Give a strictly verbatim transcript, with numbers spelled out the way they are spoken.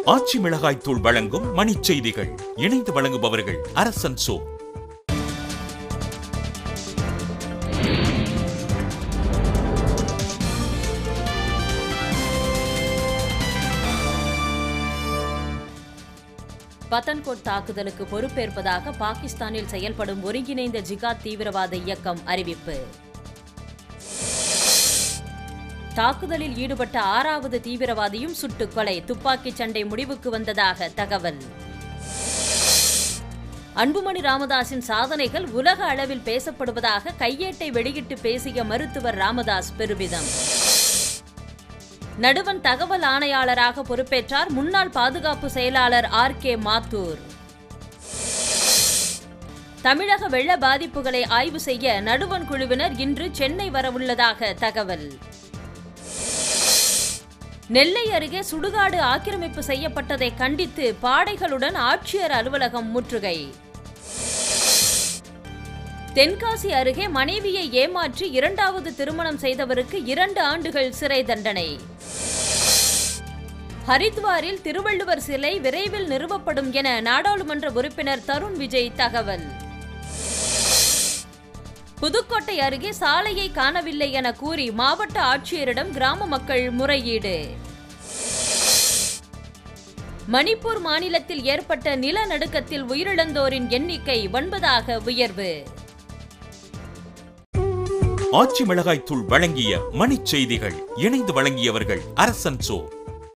ஆச்சி மிளகாய் தூள் வழங்கும் மணிச் செய்திகள். இணைந்து வழங்குபவர்கள் அரசன் சோ. பத்தன்கோட் தாக்குதலுக்கு பொறுப்பேற்பதாக பாகிஸ்தானில் செயல்படும் ஒருங்கிணைந்த ஜிகாத் தீவிரவாத இயக்கம் அறிவிப்பு. தாக்குதலில் ஈடுபட்ட ஆறாவது தீவிரவாதியும் சுட்டுக் கொலை. துப்பாக்கிச் சண்டை முடிவுக்கு வந்ததாக தகவல். அன்புமணி ராமதாஸின் சாதனைகள் உலக அளவில் பேசப்படுவதாக கையேட்டை வெளியிட்டு பேசிய மருத்துவர் ராமதாஸ் பெருமிதம். நடுவண் தகவல் ஆணையாளராக பொறுப்பேற்றார் முன்னாள் பாதுகாப்பு செயலாளர் ஆர் கே மாத்தூர். தமிழக வெள்ள பாதிப்புகளை ஆய்வு செய்ய நடுவண் குழுவினர் இன்று சென்னை வரவுள்ளதாக தகவல். நெல்லை அருகே சுடுகாடு ஆக்கிரமிப்பு செய்யப்பட்டதை கண்டித்து பாடைகளுடன் ஆட்சியர் அலுவலகம் முற்றுகை. தென்காசி அருகே மனைவியை ஏமாற்றி இரண்டாவது திருமணம் செய்தவருக்கு இரண்டு ஆண்டுகள் சிறை தண்டனை. ஹரித்வாரில் திருவள்ளுவர் சிலை விரைவில் நிறுவப்படும் என நாடாளுமன்ற உறுப்பினர் தருண் விஜய் தகவல். புதுக்கோட்டை அருகே சாலையை காணவில்லை என கூறி மாவட்ட ஆட்சியரிடம் கிராம மக்கள் முறையீடு. மணிப்பூர் மாநிலத்தில் ஏற்பட்ட நிலநடுக்கத்தில் உயிரிழந்தோரின் எண்ணிக்கை ஒன்பதாக உயர்வு. ஆச்சி மிளகாய் தூள் வழங்கிய மணிச் செய்திகள். இணைந்து வழங்கியவர்கள் அரசன் சோ.